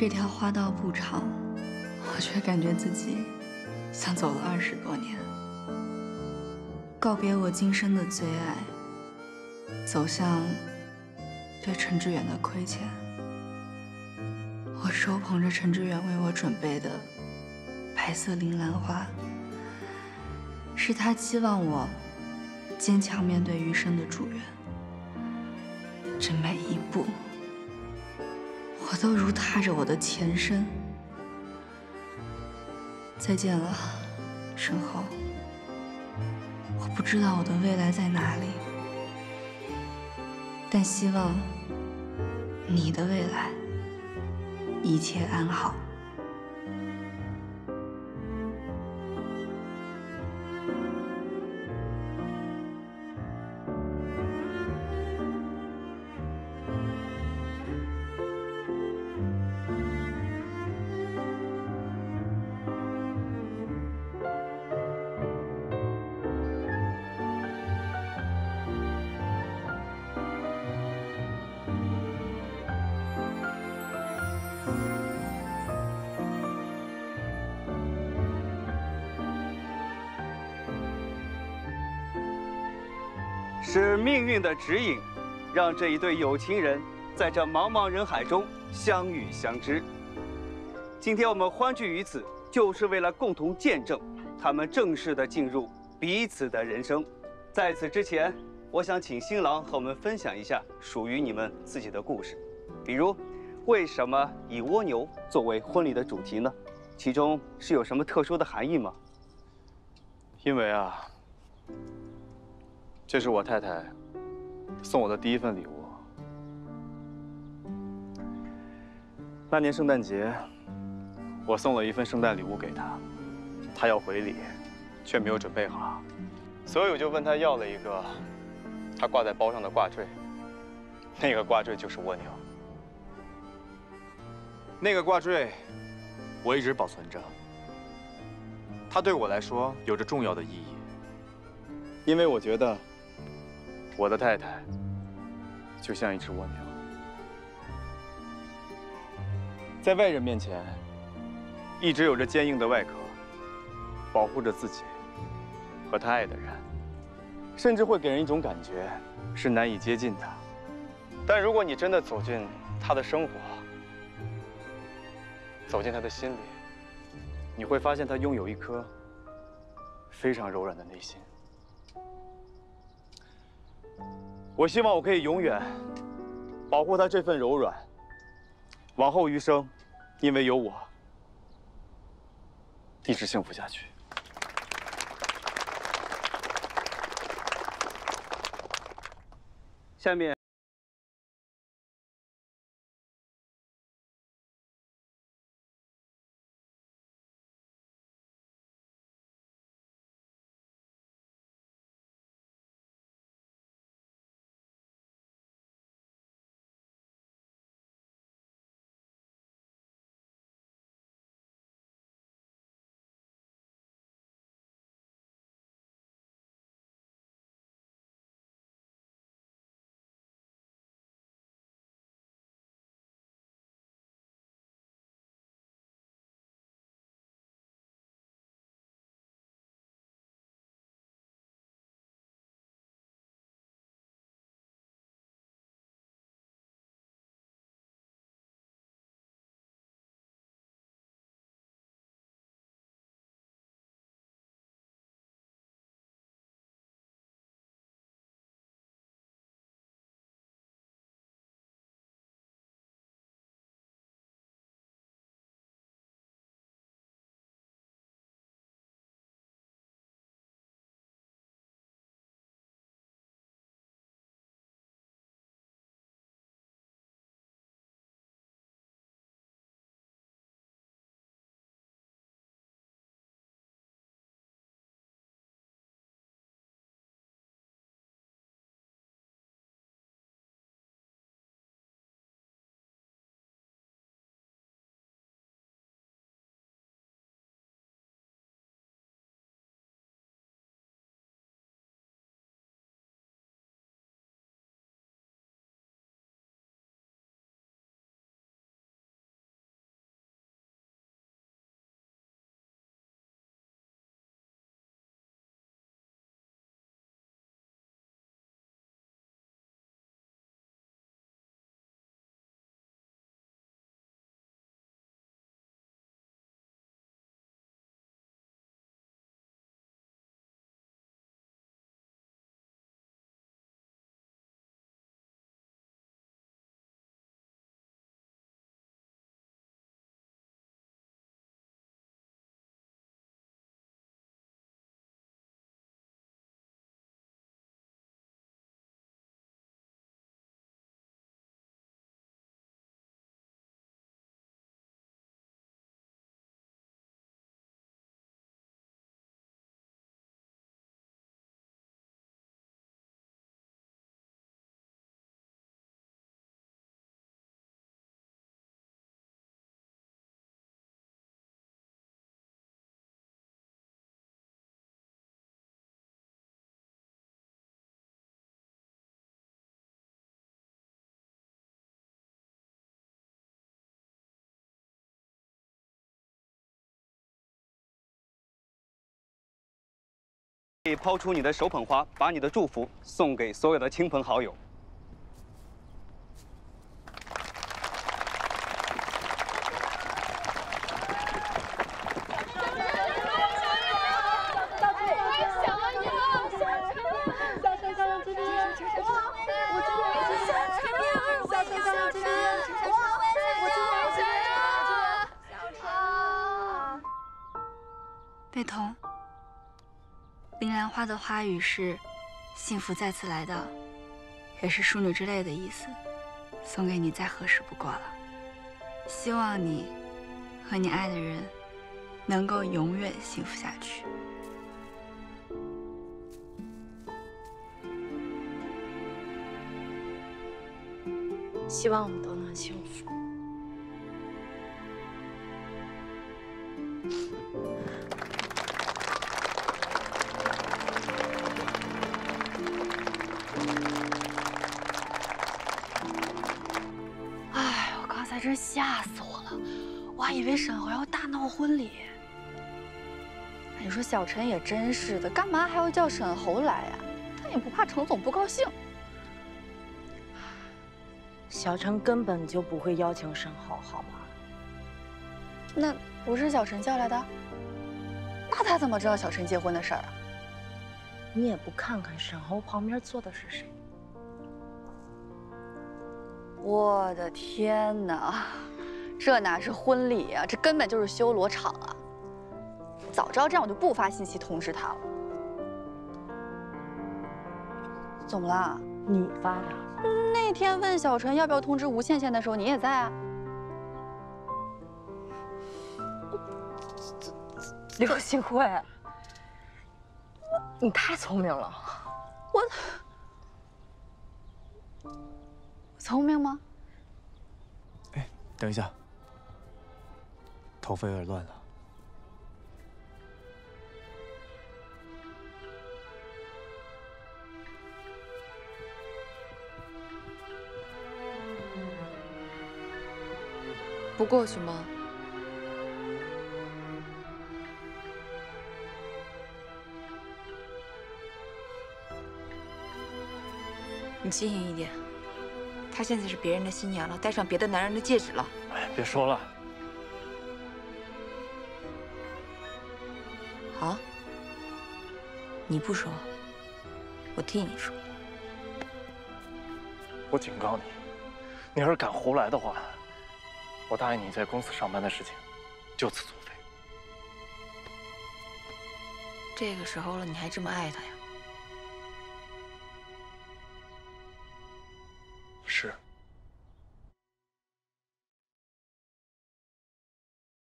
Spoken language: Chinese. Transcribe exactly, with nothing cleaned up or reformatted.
这条花道不长，我却感觉自己像走了二十多年。告别我今生的最爱，走向对陈志远的亏欠。我手捧着陈志远为我准备的白色铃兰花，是他期望我坚强面对余生的祝愿。这每一步，我都如踏着我的前身。再见了，身后。我不知道我的未来在哪里，但希望你的未来一切安好。 是命运的指引，让这一对有情人在这茫茫人海中相遇相知。今天我们欢聚于此，就是为了共同见证他们正式的进入彼此的人生。在此之前，我想请新郎和我们分享一下属于你们自己的故事，比如为什么以蜗牛作为婚礼的主题呢？其中是有什么特殊的含义吗？ 因为啊。 这是我太太送我的第一份礼物。那年圣诞节，我送了一份圣诞礼物给她，她要回礼，却没有准备好，所以我就问她要了一个她挂在包上的挂坠。那个挂坠就是蜗牛。那个挂坠我一直保存着，它对我来说有着重要的意义，因为我觉得。 我的太太就像一只蜗牛，在外人面前一直有着坚硬的外壳，保护着自己和他爱的人，甚至会给人一种感觉是难以接近的。但如果你真的走进他的生活，走进他的心里，你会发现他拥有一颗非常柔软的内心。 我希望我可以永远保护他这份柔软，往后余生，因为有我，一直幸福下去。 下面。 可以抛出你的手捧花，把你的祝福送给所有的亲朋好友。 贝彤，铃兰花的花语是“幸福再次来到”，也是淑女之泪的意思，送给你再合适不过了。希望你和你爱的人能够永远幸福下去。 希望我们都能幸福。哎，我刚才真吓死我了，我还以为沈侯要大闹婚礼。 你说小陈也真是的，干嘛还要叫沈侯来呀？他也不怕程总不高兴。 小陈根本就不会邀请沈侯，好吗？ 那不是小陈叫来的？那他怎么知道小陈结婚的事儿啊？ 你也不看看沈侯旁边坐的是谁？ 我的天哪，这哪是婚礼呀，这根本就是修罗场啊！早知道这样，我就不发信息通知他了。怎么了？ 你发的。 那天问小陈要不要通知吴倩倩的时候，你也在啊。 刘新慧，你太聪明了。 我聪明吗？ 哎，等一下，头发有点乱了。 不过去吗？你轻盈一点，她现在是别人的新娘了，戴上别的男人的戒指了。 哎，别说了。 好，你不说，我替你说。 我警告你，你要是敢胡来的话，我答应你在公司上班的事情，就此作废。 这个时候了，你还这么爱他呀？